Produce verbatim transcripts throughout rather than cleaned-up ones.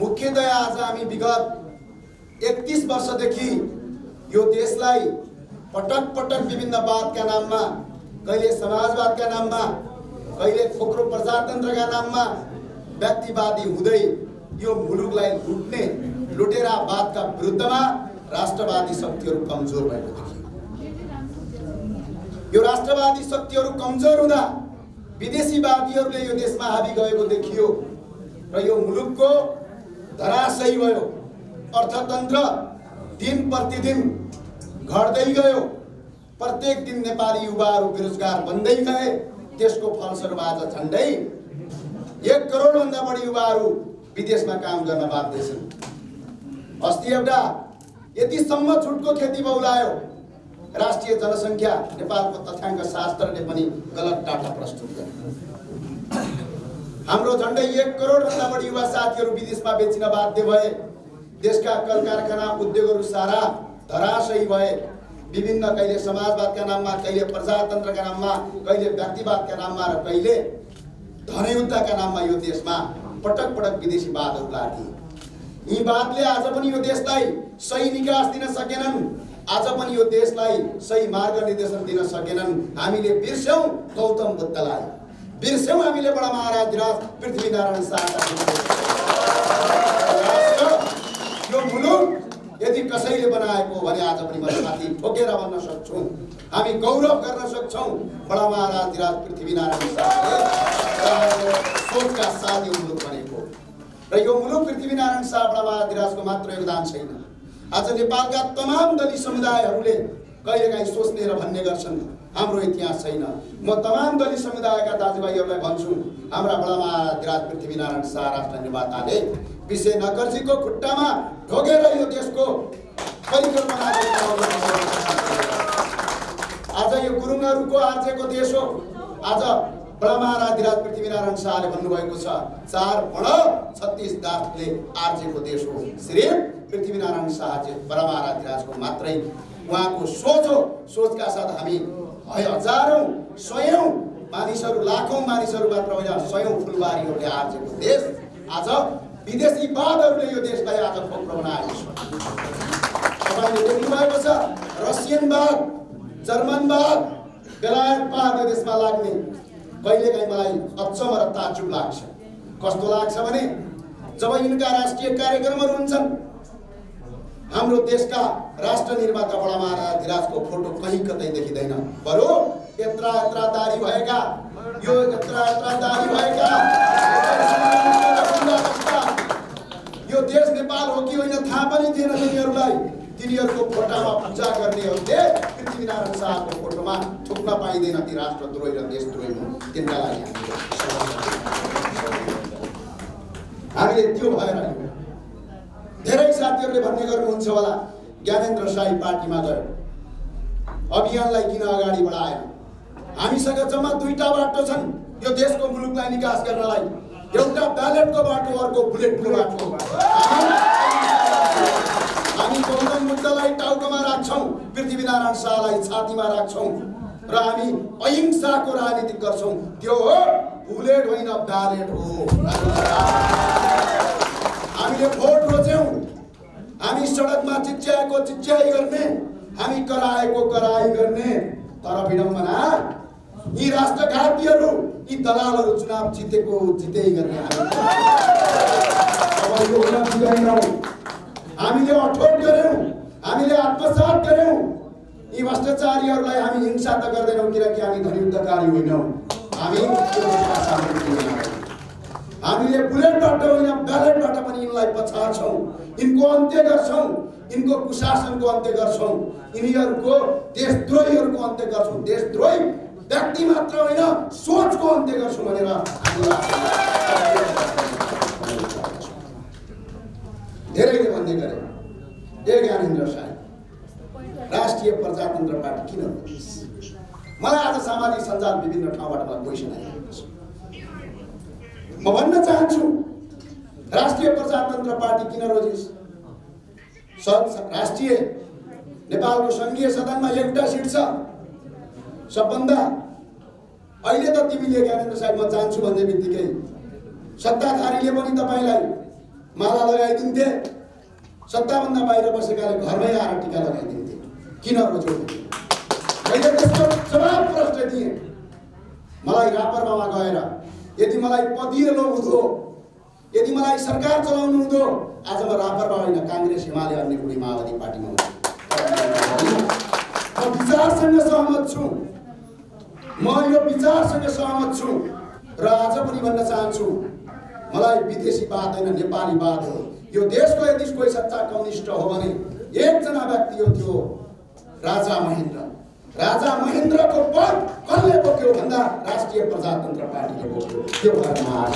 मुख्यतया आज हामी विगत एकतीस वर्षदेखि यो देशलाई पटक पटक विभिन्न वादका नाममा, कहिले समाजवादका नाममा, कहिले खोक्रो प्रजातन्त्रका नाममा व्यक्तिवादी हुँदै यो मुलुकलाई लुट्ने लुटेरावादका विरुद्धमा राष्ट्रवादी शक्तिहरू कमजोर भएको देखियो। यो राष्ट्रवादी शक्तिहरू कमजोर हुँदा विदेशीवादीहरूले यो देशमा हावी गएको देखियो र यो मुलुकको धराशयी भयो। अर्थतन्त्र दिन प्रतिदिन घट्दै गयो। प्रत्येक दिन नेपाली युवाहरू बेरोजगार बन्दै गए। त्यसको फलस्वरूप आज झन्डै एक करोड भन्दा बढी युवाहरू विदेशमा काम गर्न बाध्य छन्। अस्ति एउटा यतिसम्म छुटको खेती बौलायो। राष्ट्रिय जनसङ्ख्या नेपालको तथ्याङ्क शास्त्रले पनि गलत डाटा प्रस्तुत गर्यो। हाम्रो झन्डै एक करोड भन्दा बढी युवा साथीहरू विदेशमा बेचिन बाध्य भए। देशका कल कारखाना उद्योगहरू सारा धराशयी भए। विभिन्न कहिले समाजवादका नाममा, कहिले प्रजातन्त्रका नाममा, कहिले व्यक्तिवादका नाममा र कहिले धनयुद्धका नाममा यो देशमा पटक पटक विदेशी वादहरू लागे। यी वादले आज पनि यो देशलाई सही निकास दिन सकेनन्। आज पनि यो देशलाई सही मार्ग निर्देशन दिन सकेनन्। हामीले बिर्स्यौं गौतम बुद्धलाई, बिर्स्यौं हामीले बडा महाराज पृथ्वीनारायण शाहका। यो मुलुक यदि कसैले बनाएको भने आज पनि म माथि ठोकेर भन्न सक्छौं, हामी गौरव गर्न सक्छौं बडा महाराज पृथ्वीनारायण शाहले सोचका साथ यो मुलुक बनेको। र यो मुलुक पृथ्वीनारायण शाह बडा महाराजको मात्र योगदान छैन। आज नेपालका तमाम दलित समुदायहरूले कहिलेकाहीँ सोच्ने र भन्ने गर्छन् हाम्रो इतिहास छैन। म तमाम दलित समुदायका दाजुभाइहरूलाई भन्छु, हाम्रा बडा महाराज पृथ्वीनारायण शाह राष्ट्र निर्माताले विषय नगर्जीको खुट्टामा ढोगेर यो देशको परिकल्पना आज यो गुरुङहरूको आर्जेको देश हो। आज बडा महाराज पृथ्वीनारायण शाहले भन्नुभएको छ, चार बड छत्तीस दासले आर्जेको देश हो। सिर्फ पृथ्वीनारायण शाह चाहिँ बडा महाराजको मात्रै उहाँको सोच हो। सोचका साथ हामी हजारौं सयौं मानिसहरू, लाखौं मानिसहरू मात्र होइन, सयौं फुलबारीहरूले आर्जेको देश आज विदेशी वादहरूले यो देशलाई आज खोक्रो बनाएको छ। तपाईले देख्नु भएको छ रसियनवाद, जर्मनवाद, बेलायतवाद यो देशमा लाग्ने कहिलेकाहीँ मलाई अचम्म र ताजुब लाग्छ। कस्तो लाग्छ भने जब यिनका राष्ट्रिय कार्यक्रमहरू हुन्छन्, हाम्रो देशका राष्ट्र निर्माता बडा महाराज धिराजको फोटो कहीँ कतै देखिँदैन। बरु यत्रा यत्रा दारी भएका, यो यत्रा यत्रा दारी भएका यो देश नेपाल हो कि होइन थाहा पनि थिएन तिनीहरूलाई। तिनीहरूको फोटोमा पूजा गर्नेहरूले पृथ्वीनारायण शाहको फोटोमा थुक्न पाइँदैन। ती राष्ट्रद्रोही र देशद्रोही हुन्, तिनका लागि हामीले त्यो भएर धेरै साथीहरूले भन्ने गर्नुहुन्छ होला ज्ञानेन्द्र शाही पार्टीमा गयो, अभियानलाई किन अगाडि बढाएन। हामीसँग जम्मा दुईटा बाटो छन् यो देशको मुलुकलाई निकास गर्नलाई, एउटा ब्यालेटको बाटो, अर्को बुलेटको बाटो। हामी गौतम बुद्धलाई टाउकोमा राख्छौं, पृथ्वीनारायण शाहलाई छातीमा राख्छौं र हामी अहिंसाको राजनीति गर्छौं। त्यो हो बुलेट होइन, ब्यालेट हो। हामीले भोट रोज्यौं, हामी सडकमा चिच्याएको चिच्याइ गर्ने, हामी कराएको कराई गर्ने। तर विडम्बना यी राष्ट्रघातीहरू, यी दलालहरू चुनाव जितेको जितेइ गर्ने। हामीले अठोट गर्यौं, हामीले आत्मसात गर्यौं। यी भ्रष्टाचारीहरूलाई हामी हिंसा त गर्दैनौँ किनकि हामी धनयुद्धकारी होइनौँ। हामी हामीले बुलेटबाट होइन ब्यालेटबाट पनि यिनलाई पछाड्छौँ, यिनको अन्त्य गर्छौँ, यिनको कुशासनको अन्त्य गर्छौँ, यिनीहरूको देशद्रोहीहरूको अन्त्य गर्छौँ। देशद्रोही व्यक्ति मात्र होइन सोचको अन्त्य गर्छौँ भनेर धेरैले भन्ने गरे। ए ज्ञानेन्द्र शाह राष्ट्रिय प्रजातन्त्र पार्टी किन रोजिस्? मलाई आज सामाजिक सञ्जाल विभिन्न ठाउँबाट मलाई क्वेसन आइरहेको छ। म भन्न चाहन्छु राष्ट्रिय प्रजातन्त्र पार्टी किन रोजिस्? राष्ट्रिय नेपालको संघीय सदनमा एउटा सिट छ सबभन्दा। अहिले त तिमीले ज्ञानेन्द्र साहब म जान्छु भन्ने बित्तिकै सत्ताधारीले पनि तपाईलाई माला लगाइदिन्थे, सत्ताभन्दा बाहिर बसेकाले घरमै आएर टिका लगाइदिन्थे। किन रोज्यो? मैले त्यसको जवाब प्रश्न दिएँ। मलाई रापरमामा गएर यदि मलाई पदिलो हुँदो, यदि मलाई सरकार चलाउनु हुँदो, आज म रापरमा होइन काङ्ग्रेस एमाले अन्य कुनै माओवादी पार्टीमा हुन्छु। म विचारसँग सहमत छु, म यो विचारसँग सहमत छु र आज पनि भन्न चाहन्छु, मलाई विदेशीवाद होइन नेपालीवाद हो। यो देशको यदि कोही सच्चा कम्युनिस्ट हो भने एकजना व्यक्ति हो, त्यो राजा महेन्द्र। राजा महेन्द्रको पद कसले बोक्यो भन्दा राष्ट्रिय प्रजातन्त्र पार्टीले बोक्यो। त्यो भरमा आज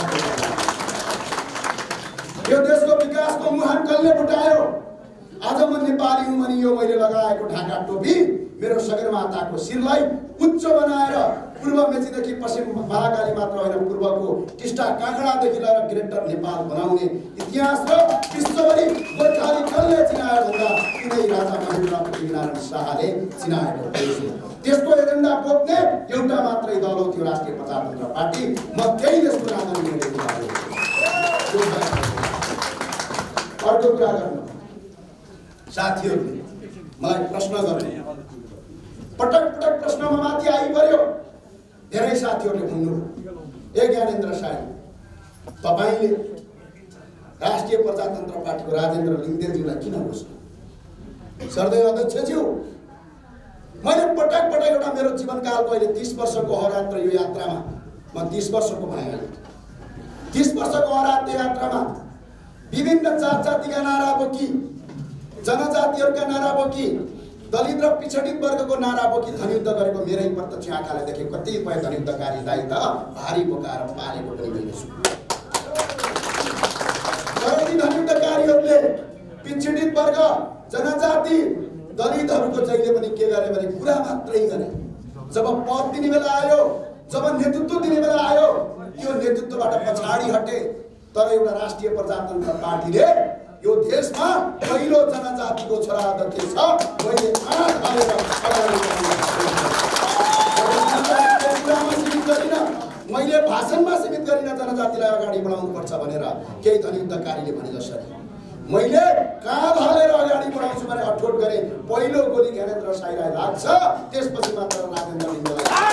यो देशको विकासको मुहान कसले फुटायो? आज म नेपाली हुँ भने यो मैले लगाएको ढाका टोपी मेरो सगरमाताको शिरलाई उच्च बनाएर पूर्व मेचीदेखि पश्चिम महाकाली मात्र होइन पूर्वको टिस्टा काँक्रादेखि लिएर ग्रेटर नेपाल बनाउने इतिहास र विश्वभरि गोर्खाली कसले चिनायो भन्दा कुनै राजा महेन्द्र पृथ्वीनारायण शाहले चिनाएको देश हो। त्यसको एजेन्डा बोक्ने एउटा मात्रै दल हो, त्यो राष्ट्रिय प्रजातन्त्र पार्टी। म त्यही देशको नागरिक अर्को कुरा गर्नु साथीहरूले मलाई प्रश्न गर्ने, पटक पटक प्रश्नमा माथि आइपर्यो। धेरै साथीहरूले भन्नु, ए ज्ञानेन्द्र साई, तपाईँले राष्ट्रिय प्रजातन्त्र पार्टीको राजेन्द्र लिङ्गदेनज्यूलाई किन घोषणा? सरदेव अध्यक्षज्यू, मैले पटक पटक एउटा मेरो जीवनकालको अहिले तीस वर्षको अहोरात्र यो यात्रामा म तीस वर्षको भएँ। तीस वर्षको अहोरात्र यात्रामा विभिन्न जात जातिका नारा बोकी, जनजातिहरूका नारा बोकी, दलित र पिछडित वर्गको नारा बोकी धनयुद्ध गरेको मेरै प्रत्यक्ष आँखाले देखे कतिपय धनयुद्धकारी दाइ त भारी बोकाएर पालेको पनि मैले छु। तर ती धनयुद्धकारीहरूले पिछडित वर्ग, जनजाति, दलितहरूको जहिले पनि के गरे भने कुरा मात्रै गरे। जब पद दिने बेला आयो, जब नेतृत्व दिने बेला आयो, त्यो नेतृत्वबाट पछाडि हटे। तर एउटा राष्ट्रिय प्रजातन्त्र पार्टीले यो देशमा पहिलो जनजातिको छोरा अध्यक्ष छ, मैले आँट हालेर सीमित गरिन, मैले भाषणमा सीमित गरिन जनजातिलाई अगाडि बढाउनुपर्छ भनेर केही धनयुद्धकारीले भने जसरी मैले काँध हालेर अगाडि बढाउँछु भने अठोट गरे। पहिलो गोली ज्ञानेन्द्र साईलाई लाग्छ, त्यसपछि मात्र राजेन्द्र लिङ्गदेनलाई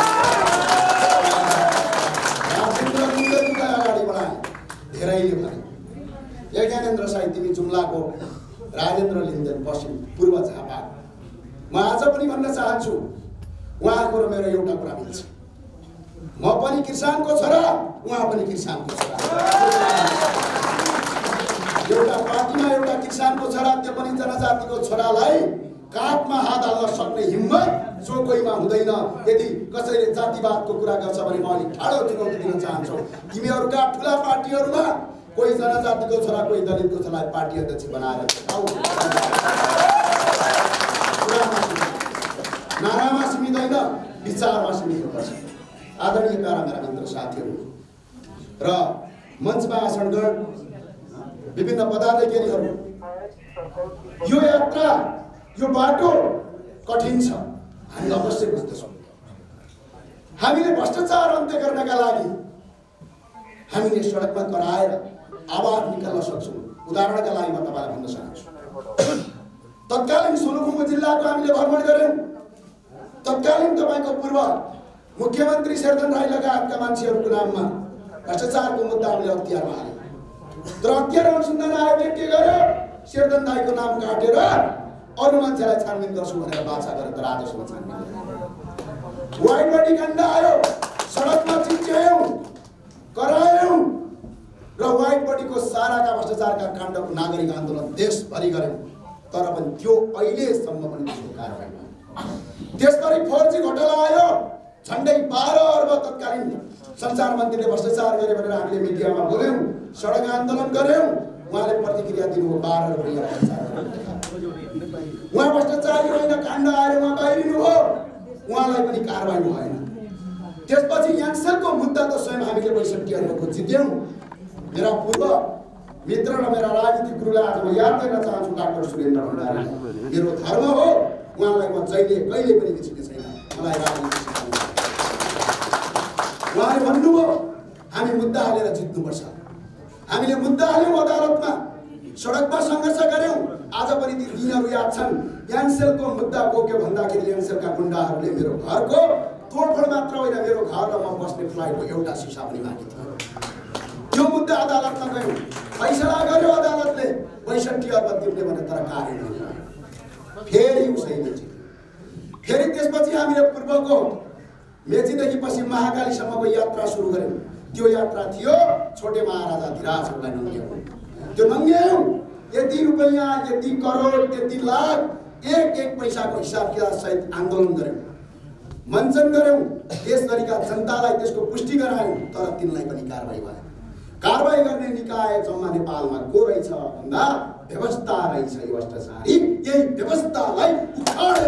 राजेन्द्र लिङ्गदेनलाई अगाडि बढाए। धेरैले भने ए ज्ञानेन्द्र साई, तिमी जुम्लाको, राजेन्द्र लिङ्गदेन पश्चिम पूर्व झापा। म आज पनि भन्न चाहन्छु, उहाँको र मेरो एउटा कुरा मिल्छ। म पनि किसानको छोरा, उहाँ पनि किसानको छोरा। एउटा पार्टीमा एउटा किसानको छोरा, त्यो पनि जनजातिको छोरालाई काखमा हात हाल्न सक्ने हिम्मत जो कोहीमा हुँदैन। यदि कसैले जातिवादको कुरा गर्छ भने म अलिक ठाडो चुनौती दिन चाहन्छु। तिमीहरूका ठुला पार्टीहरूमा कोही जनजातिको छोरा, कोही दलितको छोरालाई पार्टी अध्यक्ष बनाएर नारामा सीमित होइन, विचारमा सीमित हुनुपर्छ। आदरणीय प्यारा मेरा मित्र साथीहरू र मञ्चमा आसनगण विभिन्न पदाधिकारीहरू, यो यात्रा, यो बाटो कठिन छ, हामी अवश्य बुझ्दछौँ। हामीले भ्रष्टाचार अन्त्य गर्नका लागि हामीले सडकमा कराएर आवाज निकाल्न सक्छौँ। उदाहरणका लागि म तपाईँलाई भन्न चाहन्छु, तत्कालीन सोलुखुम्बु जिल्लाको हामीले भ्रमण गऱ्यौँ। तत्कालीन तपाईँको पूर्व मुख्यमन्त्री शेरधन राई लगायतका मान्छेहरूको नाममा भ्रष्टाचारको मुद्दा हामीले अख्तियारमा हाल्यौँ। तर अख्तियार अनुसन्धान आयोगले के गर्यो? शेरधन राईको नाम काटेर अरू मान्छेलाई छानबिन गर्छु भनेर बाछा गरेर तर आजसम्म छानबिन वाइट बडी काण्ड आयो, सडकमा चिच्यायौँ, करायौँ र वाइट बडीको साराका भ्रष्टाचारका काण्डको नागरिक आन्दोलन देशभरि गऱ्यौँ। तर पनि त्यो अहिलेसम्म पनि त्यसको कारबाही भयो। त्यसपछि फोर जी घोटाला आयो, झन्डै बाह्र अर्ब तत्कालीन सञ्चार मन्त्रीले भ्रष्टाचार गरे भनेर हामीले मिडियामा बोल्यौँ, सडक आन्दोलन गऱ्यौँ। उहाँले प्रतिक्रिया दिनुभयो, बाह्र रुपियाँ उहाँ भ्रष्टाचारी होइन, काण्ड आएर उहाँ बाहिरिनु भयो, उहाँलाई पनि कारबाही भएन। त्यसपछि याङ्सेलको मुद्दा त स्वयं हामीले बैसठी अर्बको जित्यौँ। मेरा पूर्व मित्र र मेरा राजनीतिक गुरुलाई आज म याद गर्न चाहन्छु, डाक्टर सुरेन्द्र भण्डारी। मेरो धर्म हो, उहाँलाई म जहिले कहिले पनि बिर्सिने छैन। मलाई राजनीति उहाँले भन्नुभयो हामी मुद्दा हालेर जित्नुपर्छ। हामीले मुद्दा हाल्यौं अदालतमा, सडकमा सङ्घर्ष गर्यौं। आज पनि ती दिनहरू याद छन्। यान्सेलको मुद्दा बोक्यो भन्दाखेरि यान्सेलका गुण्डाहरूले मेरो घरको तोडफोड मात्र होइन, मेरो घर र म बस्ने फ्लाइटको एउटा सिसा पनि बाँकी थियो। त्यो मुद्दा अदालतमा गयौँ, फैसला गर्यो अदालतले बैसठी अर्ब तिर्ने भने, तर कार्यान्वयन भयो। फेरि उसैले जित्यो। फेरि त्यसपछि हामीले पूर्वको मेचीदेखि पश्चिम महाकालीसम्मको यात्रा सुरु गर्यौँ। त्यो यात्रा थियो छोटे महाराजा धिराजहरूलाई नङ्ग्याउनु। त्यो नङ्ग्यायौँ, यति रुपैयाँ, यति करोड, यति लाख, एक एक पैसाको हिसाब किताब सहित आन्दोलन गर्यौँ, मञ्चन गर्यौँ, देशभरिका जनतालाई त्यसको पुष्टि गरायौँ। तर तिनलाई पनि कारबाही भयो। कारबाही गर्ने निकाय जम्मा नेपालमा को रहेछ भन्दा व्यवस्था रहेछ। यो भ्रष्टाचारी, यही व्यवस्थालाई उखाडेर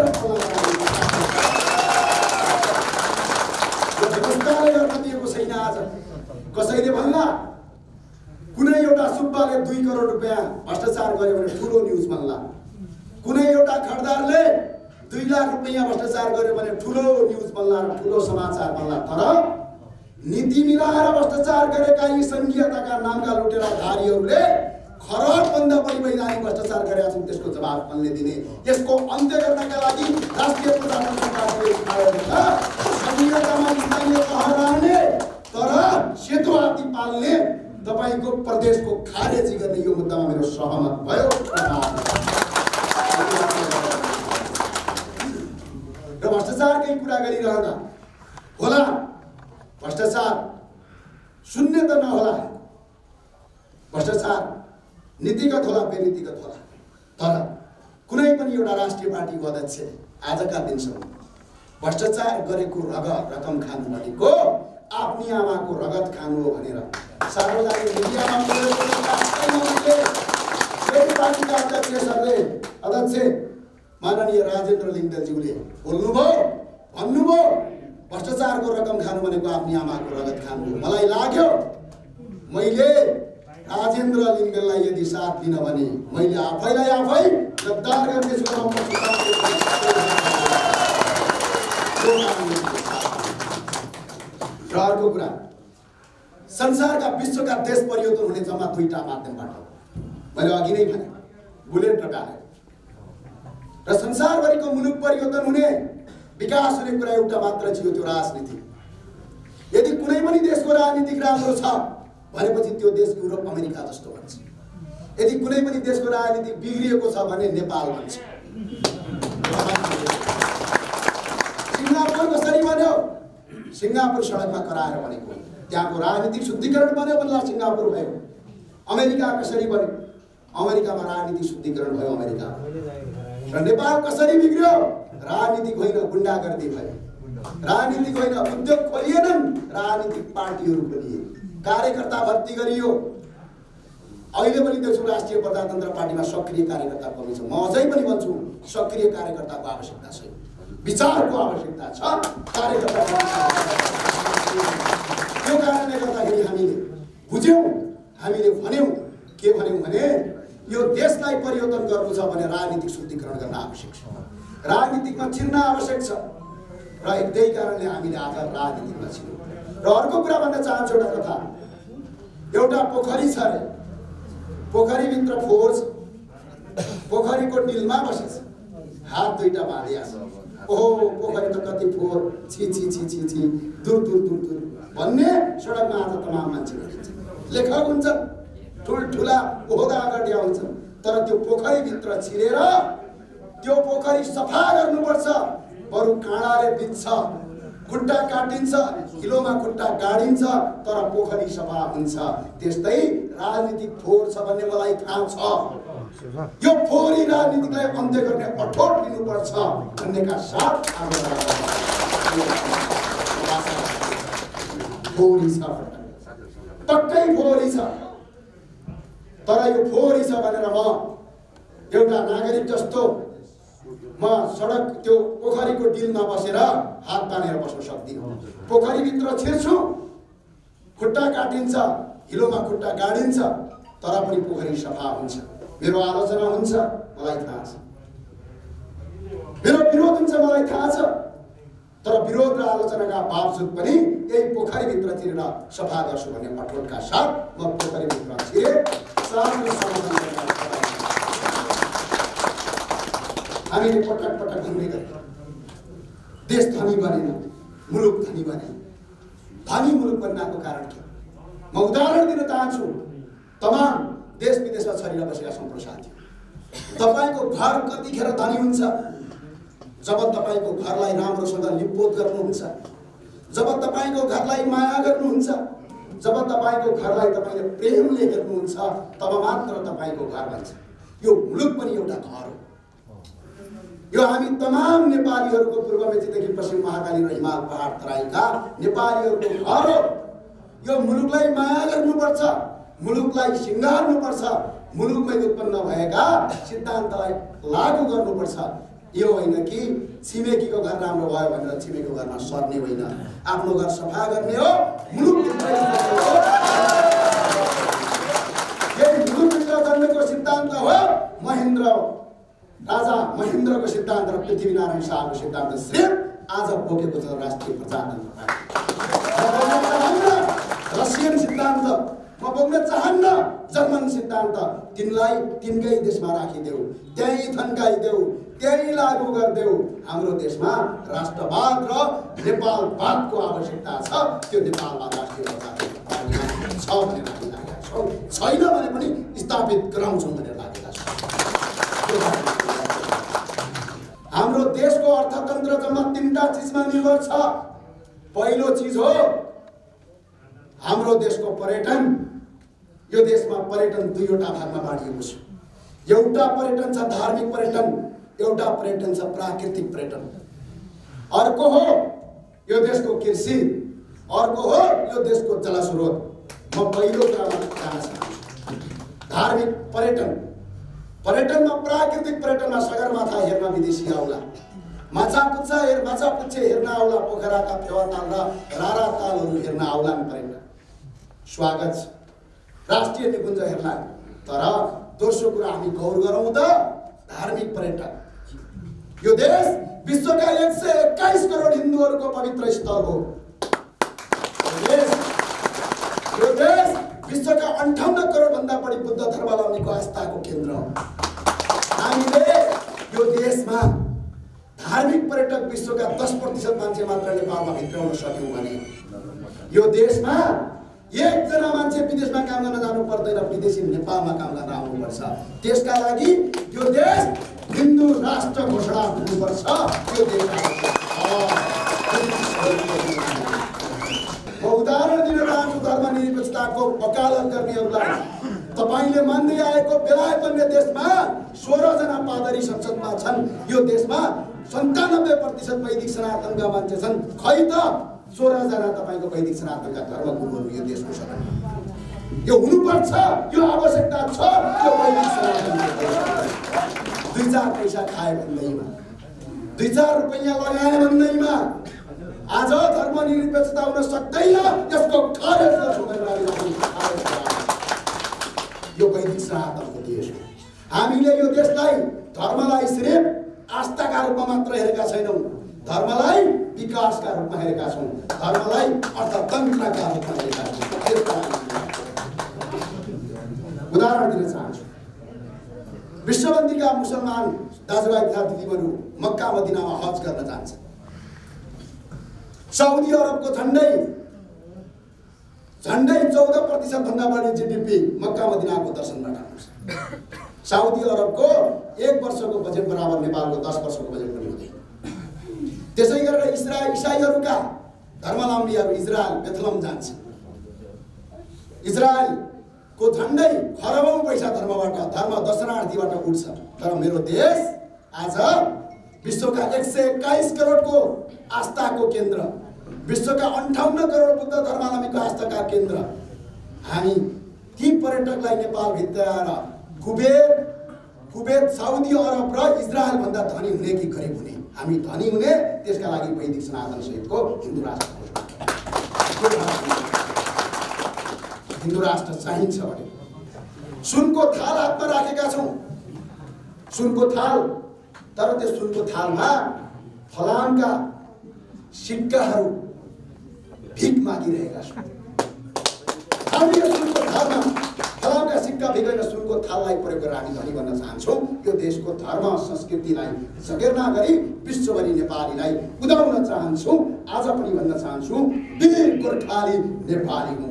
व्यवस्थाले गर्न दिएको छैन। आज कसैले भन्ला कुनै एउटा सुब्बाले दुई करोड रुपियाँ भ्रष्टाचार गर्यो भने ठुलो न्युज भन्ला, कुनै एउटा खड्दारले दुई लाख रुपियाँ भ्रष्टाचार गर्यो भने ठुलो न्युज भन्ला, ठुलो समाचार भन्ला। तर नीति मिलाएर भ्रष्टाचार गरेका यी संघीयताका नामका लुटेराधारीहरूले खरबभन्दा बढी वैधानिक भ्रष्टाचार गरेका छन्। त्यसको जवाब कसले दिने? यसको अन्त्य गर्नका लागि राष्ट्रिय प्रजातन्त्र पार्टीले संघीयतामा स्थानीय तह रहने तर सेतो हात्ती पाल्ने तपाईको प्रदेशको खारेजी गर्ने यो मुद्दामा मेरो सहमत भयो। र भ्रष्टाचारकै कुरा गरिरहँदा होला, भ्रष्टाचार शून्य त नहोला, भ्रष्टाचार नीतिगत होला, बेनीतिगत होला। तर कुनै पनि एउटा राष्ट्रिय पार्टीको अध्यक्ष आजका दिनसम्म भ्रष्टाचार गरेको रगत रकम खानु भनेको आफ्नी आमाको रगत खानु हो भनेर सार्वजनिक मिडियामा पार्टीका अध्यक्षहरूले अध्यक्ष माननीय राजेन्द्र लिङ्गदेलज्यूले बोल्नुभयो, भन्नुभयो भ्रष्टाचारको रकम खानु भनेको आफ्नी आमाको रगत खानु हो। मलाई लाग्यो मैले राजेन्द्र लिङ्गदेललाई यदि साथ दिन भने मैले आफैलाई आफै गद्दार गर्नेछु। र अर्को कुरा, संसारका विश्वका देश परिवर्तन हुने जम्मा दुईटा माध्यमबाट, मैले अघि नै भने बुलेट र ब्यालेट। र संसारभरिको मुलुक परिवर्तन हुने, विकास हुने कुरा एउटा मात्र थियो, त्यो राजनीति। यदि कुनै पनि देशको राजनीतिक राम्रो छ भनेपछि त्यो देश युरोप अमेरिका जस्तो भन्छ। यदि कुनै पनि देशको राजनीति बिग्रिएको छ भने नेपाल भन्छ। सिङ्गापुर कसरी बन्यो? सिङ्गापुर सडकमा कराएर बनेको, त्यहाँको राजनीतिक शुद्धिकरण बन्यो भन्दा सिङ्गापुर भयो। अमेरिका कसरी बन्यो? अमेरिकामा राजनीतिक शुद्धिकरण भयो अमेरिका। र नेपाल कसरी बिग्रियो? राजनीतिक होइन, गुण्डागर्दी भयो। राजनीतिक होइन, उद्योग खोलिएनन्, राजनीतिक पार्टीहरू खोलिए, कार्यकर्ता भर्ती गरियो। अहिले पनि देख्छु राष्ट्रिय प्रजातन्त्र पार्टीमा सक्रिय कार्यकर्ता कमी छ। म अझै पनि भन्छु सक्रिय कार्यकर्ताको आवश्यकता छ, विचारको आवश्यकता छ, कार्यकर्ता। त्यो कारणले गर्दाखेरि हामीले बुझ्यौँ, हामीले भन्यौँ, के भन्यौँ भने यो देशलाई परिवर्तन गर्नु छ भने राजनीतिक शुद्धिकरण गर्न आवश्यक छ, राजनीतिकमा चिर्न आवश्यक छ। र त्यही कारणले हामीले आज राजनीतिमा छिर्यौँ। र अर्को कुरा भन्न चाहन्छु, एउटा कथा। एउटा पोखरी छ अरे, पोखरीभित्र फोहोर छ, पोखरीको डिलमा बसेछ, हात दुईटा बाँधिया छ। ओहो पोखरी त कति फोहोर, छि छि छि छि छि, दूर दूर दूर दूर भन्ने सडकमा आज तमाम मान्छेहरू हिँड्छन्, लेखक हुन्छन्, ठुल्ठुला ओहदा अगाडिया हुन्छन्। तर त्यो पोखरीभित्र छिरेर त्यो पोखरी सफा गर्नुपर्छ। बरु काँडाले बित्छ, खुट्टा काटिन्छ, हिलोमा खुट्टा गाडिन्छ, तर पोखरी सफा हुन्छ। त्यस्तै राजनीतिक फोहोर छ भन्ने मलाई थाहा छ। यो फोहोरी राजनीतिलाई अन्त्य गर्ने अठोट लिनुपर्छ भन्नेका साथ फोहोरी छ, पक्कै फोहोरी छ। तर यो फोहोरी छ भनेर म एउटा नागरिक जस्तो म सडक त्यो पोखरीको डिलमा बसेर हात बाँधेर बस्न सक्दिनँ। पोखरीभित्र छिर्छु, खुट्टा काटिन्छ, हिलोमा खुट्टा गाडिन्छ, तर पनि पोखरी सफा हुन्छ। मेरो आलोचना हुन्छ, मलाई थाहा छ, मेरो विरोध हुन्छ, मलाई थाहा छ। तर विरोध र आलोचनाका बावजुद पनि यही पोखरीभित्र चिरेर सफा गर्छु भन्ने अठोटका साथ म पोखरीभित्र छिरे सानो समाधान गर्न हामीले पटक पटक भन्ने गरे देश धनी बनेन, मुलुक धनी बने। धनी मुलुक बन्नको कारण के? म उदाहरण दिन चाहन्छु। तमाम देश विदेशमा छरिएर बसेका सम्पूर्ण साथी, तपाईको घर कतिखेर धनी हुन्छ जब तपाईको घरलाई राम्रोसँग लिपपोत गर्नुहुन्छ, जब तपाईको घरलाई माया गर्नुहुन्छ, जब तपाईको घरलाई तपाईले प्रेमले हेर्नुहुन्छ, तब मात्र तपाईको घर बन्छ। यो मुलुक पनि एउटा घर हो। यो हामी तमाम नेपालीहरूको पूर्व मेचीदेखि पश्चिम महाकाली र हिमाल पहाड तराईका नेपालीहरूको घर हो। यो मुलुकलाई माया गर्नुपर्छ, मुलुकलाई सिंगार्नुपर्छ, मुलुकमै उत्पन्न भएका सिद्धान्तलाई लागू गर्नुपर्छ। यो होइन कि छिमेकीको घर राम्रो भयो भनेर छिमेकीको घरमा सर्ने होइन, आफ्नो घर सफा गर्ने हो। मुलुकभित्र यही मुलुकभित्र जन्मेको सिद्धान्त हो महेन्द्र राजा महेन्द्रको सिद्धान्त र पृथ्वीनारायण शाहको सिद्धान्त सिर्फ आज बोकेको छ राष्ट्रिय प्रजातन्त्र पार्टी। रसियन सिद्धान्त म बोक्न चाहन्न, जर्मन सिद्धान्त तिनलाई तिनकै देशमा राखिदेऊ, त्यही थन्काइदेऊ, त्यही लागू गरिदेऊ। हाम्रो देशमा राष्ट्रवाद र नेपालवादको आवश्यकता छ। त्यो नेपालवाद राष्ट्रिय प्रजातन्त्र पार्टीमा छ भनेर हामी लागेका छौँ, छैन भने पनि स्थापित गराउँछौँ भनेर लागेका छौँ। हाम्रो देशको अर्थतन्त्र जम्मा तीनटा चिजमा निर्भर छ। पहिलो चिज हो हाम्रो देशको पर्यटन। यो देशमा पर्यटन दुईवटा भागमा बाँडिएको छ। एउटा पर्यटन छ धार्मिक पर्यटन, एउटा पर्यटन छ प्राकृतिक पर्यटन। अर्को हो यो देशको कृषि, अर्को हो यो देशको जलस्रोत। म पहिलो कुरामा जान चाहन्छु, धार्मिक पर्यटन। पर्यटनमा प्राकृतिक पर्यटनमा सगरमाथा हेर्न विदेशी आउला, माछापुच्छा हेर माछापुच्छे हेर्न आउला, पोखराका फेवाताल र रारा तालहरू हेर्न आउलान् पर्यटन। स्वागत छ, राष्ट्रिय निकुञ्ज हेर्ला। तर दोस्रो कुरा हामी गौर गरौँ त धार्मिक पर्यटन। यो देश विश्वका एक सय एक्काइस करोड हिन्दूहरूको पवित्र स्थल हो। यो देश विश्वका अन्ठाउन्न करोड भन्दा बढी बुद्ध धर्मावलम्बीको आस्थाको केन्द्र हो। हामीले यो देशमा धार्मिक पर्यटक विश्वका दस प्रतिशत मान्छे मात्र नेपालमा भित्राउन सक्यौँ भने यो देशमा एकजना मान्छे विदेशमा काम गर्न जानु पर्दैन, विदेशी नेपालमा काम गर्न आउनुपर्छ। त्यसका लागि यो देश हिन्दू राष्ट्र घोषणा हुनुपर्छ। यो देश म उदाहरण दिन चाहन्छु धर्मनिरपेक्षताको वकालत गर्नेहरूलाई। तपाईले मान्दै आएको बेलायत भन्ने देशमा सोह्र जना पादरी संसदमा छन्। यो देशमा सन्तानब्बे प्रतिशत वैदिक सनातनका मान्छे छन्। खै त सोह्र जना तपाईँको वैदिक सनातनका धर्मगुरुहरू यो देशको छन्। यो हुनुपर्छ, यो आवश्यकता छ। यो वैदिक सनातन दुई चार पैसा खाए भन्दैमा, दुई चार रुपैयाँ लगाए भन्दैमा आज धर्मनिरपेक्षता हुन सक्दैन। यसको खारेज गर्छु। यो वैदिक सनातनको देश हो। हामीले यो देशलाई धर्मलाई सिर्फ आस्थाका रूपमा मात्र हेरेका छैनौँ, धर्मलाई विकासका रूपमा हेरेका छौँ, धर्मलाई अर्थतन्त्रका रूपमा हेरेका छौँ। उदाहरण दिन चाहन्छु, विश्वबन्दीका मुसलमान दाजुभाइ तथा दिदीबहिनी मक्का मदिनामा हज गर्न जान्छ। साउदी अरबको झन्डै झन्डै चौध प्रतिशत भन्दा बढी जिडिपी मक्का मदिनाको दर्शनबाट आउँछ। साउदी अरबको एक वर्षको बजेट बराबर नेपालको दस वर्षको बजेट पनि हुँदैन। त्यसै गरेर इस्रायल इसाईहरूका धर्मावलम्बीहरू इजरायल बेथलम जान्छ। इजरायलको झन्डै खरबौँ पैसा धर्मबाट धर्म दर्शनार्थीबाट उठ्छ। तर मेरो देश आज विश्वका एक सय एक्काइस करोडको आस्थाको केन्द्र, विश्वका अन्ठाउन्न करोड बुद्ध धर्मावलम्बीको आस्थाका केन्द्र। हामी ती पर्यटकलाई नेपालभित्र आएर कुबेत कुबेत साउदी अरब र इजरायल भन्दा धनी हुने कि गरिब हुने? हामी धनी हुने। त्यसका लागि वैदिक सनातन सहितको हिन्दू राष्ट्र हिन्दू राष्ट्र चाहिन्छ भने सुनको थाल हातमा राखेका छौँ, सुनको थाल। तर त्यो सुनको थालमा फलामका सिक्काहरू भिख मागिरहेका छौँ। हामी यो सुनको थालमा फलामका सिक्का भिख होइन सुनको थाललाई प्रयोग गरेर हामी धनी भन्न चाहन्छौँ। यो देशको धर्म संस्कृतिलाई जगेर्ना गरी विश्वभरि नेपालीलाई उदाउन चाहन्छौँ। आज पनि भन्न चाहन्छु वीर गोर्खाली नेपाली हुँ।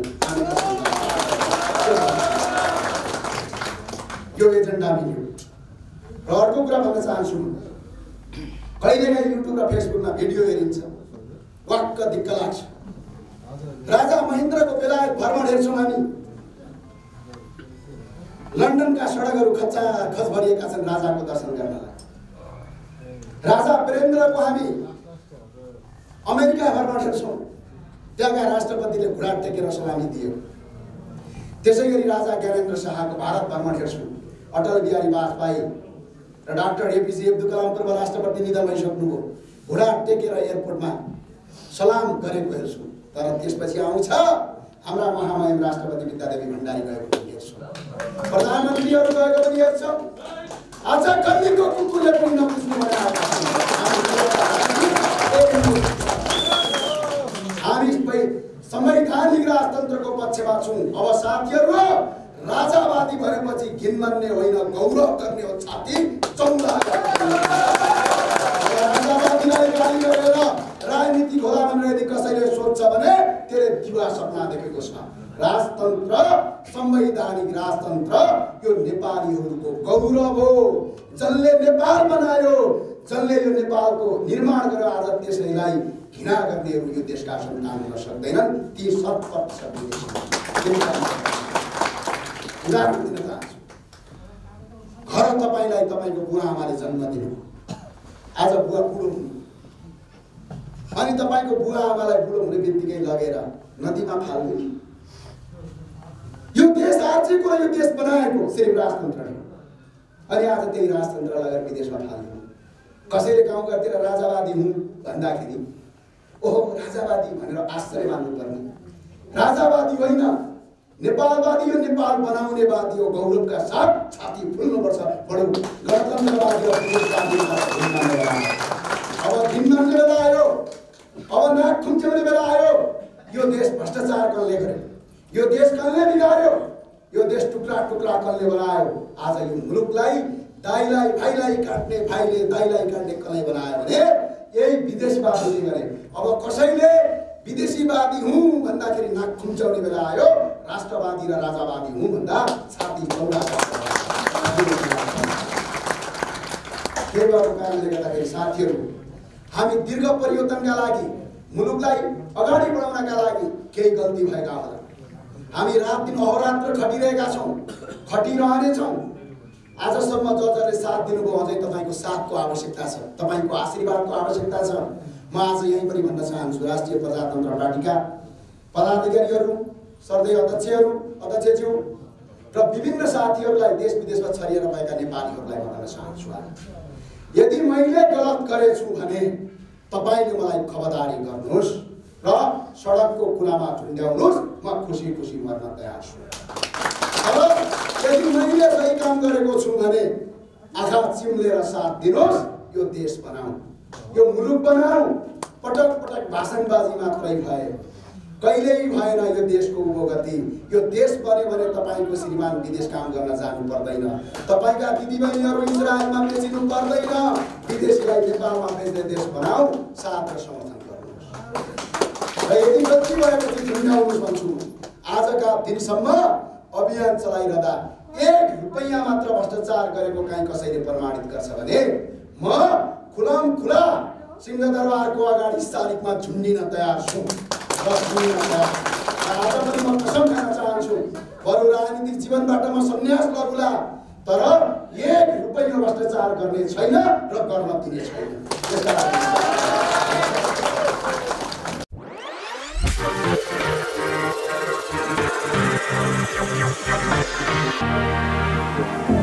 यो एजेन्डा मिल्यो। र अर्को कुरा भन्न चाहन्छु, कहिलेकाहीँ युट्युब र फेसबुकमा भिडियो हेरिन्छ, वाक्क दिक्क लाग्छ। राजा महेन्द्रको बेलायत भ्रमण हेर्छौँ हामी, लन्डनका सडकहरू खच्चा खच भरिएका छन् राजाको दर्शन गर्नलाई। राजा वीरेन्द्रको हामी अमेरिका भ्रमण हेर्छौँ, त्यहाँका राष्ट्रपतिले घुँडा टेकेर सलामी दियो। त्यसै गरी राजा ज्ञानेन्द्र शाहको भारत भ्रमण हेर्छौँ, अटल बिहारी वाजपेयी र डाक्टर एपीजे अब्दुल कलाम पूर्व राष्ट्रपति निधन भइसक्नुभयो, घुँडा टेकेर एयरपोर्टमा सलाम गरेको हेर्छौँ। तर त्यसपछि आउँछ हाम्रा महामहिम राष्ट्रपति विद्यादेवी भण्डारी गएको पनि हेर्छौँ, प्रधानमन्त्रीहरू गएको पनि हेर्छौँ। आज कहिलेको कुकुरले पनि नपुज्नु बनाएका हामी संवैधानिक राजतन्त्रको पक्षमा छौँ। अब साथीहरू, राजावादी भएपछि घिन मान्ने होइन, गौरव गर्ने हो छाती चौला। राजावादीलाई गाली गरेर राजनीति होला भनेर यदि कसैले सोध्छ भने त्यसले दिवा सपना देखेको छ। राजतन्त्र, संवैधानिक राजतन्त्र यो नेपालीहरूको गौरव हो। जसले नेपाल बनायो, जसले यो नेपालको निर्माण गर्यो, आज त्यसैलाई घृणा गर्नेहरू यो देशका सन्तान हुन सक्दैनन्। ती सतपथ उदाहरण दिन चाहन्छु। घर तपाईँलाई तपाईँको बुवा आमाले जन्म दिनु, आज बुवा बुढो हुनु, अनि तपाईँको बुवा आमालाई बुढो हुने बित्तिकै लगेर नदीमा फाल्नु। यो देश आर्जेको र यो देश बनाएको सिर्फ राजतन्त्रले, अनि आज त्यही राजतन्त्र लगेर विदेशमा फाल्नु। कसैले गाउँघरतिर राजावादी हुँ भन्दाखेरि ओहो राजावादी भनेर आश्चर्य मान्नुपर्ने। राजावादी होइन, नेपालवादी हो, नेपाल बनाउने वादी हो। गौरवका साथ छाती फुल्नुपर्छ। बडो गणतन्त्रवादी अब घिन्ने बेला आयो, अब नाक खुम्च्याउने बेला आयो। यो देश भ्रष्टाचार कसले गर्यो, यो देश कसले बिगार्यो, यो देश टुक्रा टुक्रा कसले बनायो। आज यो मुलुकलाई दाइलाई भाइलाई काट्ने, भाइले दाइलाई काट्ने कसले बनायो भने यही विदेशीवादीले गरे। अब कसैले विदेशीवादी हुँ भन्दाखेरि नाक खुम्च्याउने बेला आयो, राष्ट्रवादी र राजावादी हुँ भन्दा छाती चौडा। के भएको कारणले गर्दाखेरि साथीहरू, हामी दीर्घ परिवर्तनका लागि, मुलुकलाई अगाडि बढाउनका लागि केही गल्ती भएका होला। हामी रात दिन अहोरात्र खटिरहेका छौँ, खटिरहनेछौँ। आजसम्म ज जसले साथ दिनुभयो अझै तपाईँको साथको आवश्यकता छ, तपाईँको आशीर्वादको आवश्यकता छ। म आज यहीँ पनि भन्न चाहन्छु, राष्ट्रिय प्रजातन्त्र पार्टीका पदाधिकारीहरू, सर्दै अध्यक्षहरू, अध्यक्षज्यू र विभिन्न साथीहरूलाई, देश विदेशमा छरिएर भएका नेपालीहरूलाई म भन्न चाहन्छु, यदि मैले गलत गरेछु भने तपाईँले मलाई खबरदारी गर्नुहोस् र सडकको कुनामा झुन्ड्याउनुहोस्। म खुसी खुसी मर्न तयार छु। अब यदि मैले सही काम गरेको छु भने आँखा चिम्लेर साथ दिनुहोस्। यो देश बनाऊ, यो मुलुक बनाऊ। पटक पटक भाषणबाजी मात्रै भए कहिल्यै भएन यो देशको उगति। यो देश बन्यो भने तपाईँको श्रीमान विदेश काम गर्न जानु पर्दैन, तपाईँका दिदीबहिनीहरू इजरायलमा बेचिनु पर्दैन। विदेशीलाई नेपालमा बेच्ने देश बनाऊ, साथ र समर्थन गर्नुहोस्। र यदि गल्ती भएपछि झुन्ड्याउनुहोस् भन्छु। आजका दिनसम्म अभियान चलाइरहँदा एक रुपैयाँ मात्र भ्रष्टाचार गरेको काहीँ कसैले प्रमाणित गर्छ भने म खुलाम खुला सिंहदरबारको अगाडि तारिखमा झुन्डिन तयार छु। आज पनि म कसम खान चाहन्छु, बरु राजनीतिक जीवनबाट म सन्यास गरौँला, तर एक रुपैयाँ भ्रष्टाचार गर्ने छैन र गर्न दिने छैन। त्यसका